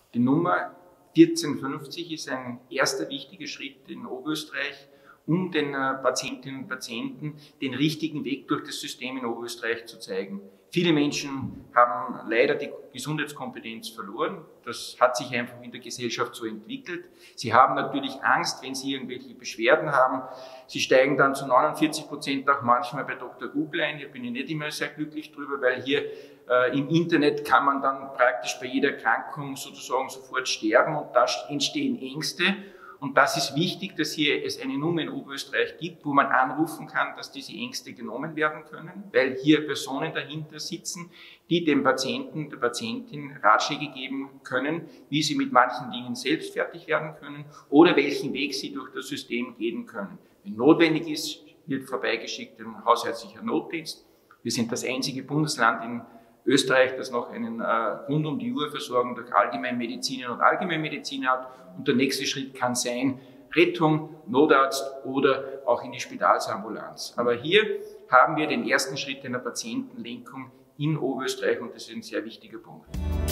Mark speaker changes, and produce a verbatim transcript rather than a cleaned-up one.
Speaker 1: Die Nummer vierzehnhundertfünfzig ist ein erster wichtiger Schritt in Oberösterreich, um den Patientinnen und Patienten den richtigen Weg durch das System in Oberösterreich zu zeigen. Viele Menschen haben leider die Gesundheitskompetenz verloren. Das hat sich einfach in der Gesellschaft so entwickelt. Sie haben natürlich Angst, wenn sie irgendwelche Beschwerden haben. Sie steigen dann zu neunundvierzig Prozent auch manchmal bei Doktor Google ein. Hier bin ich nicht immer sehr glücklich drüber, weil hier äh, im Internet kann man dann praktisch bei jeder Erkrankung sozusagen sofort sterben und da entstehen Ängste. Und das ist wichtig, dass hier es eine Nummer in Oberösterreich gibt, wo man anrufen kann, dass diese Ängste genommen werden können, weil hier Personen dahinter sitzen, die dem Patienten, der Patientin Ratschläge geben können, wie sie mit manchen Dingen selbst fertig werden können oder welchen Weg sie durch das System gehen können. Wenn notwendig ist, wird vorbeigeschickt ein hausärztlicher Notdienst. Wir sind das einzige Bundesland in Österreich, das noch einen äh, rund um die Uhr Versorgung durch Allgemeinmedizinerinnen und Allgemeinmediziner hat. Und der nächste Schritt kann sein, Rettung, Notarzt oder auch in die Spitalsambulanz. Aber hier haben wir den ersten Schritt einer Patientenlenkung in Oberösterreich und das ist ein sehr wichtiger Punkt.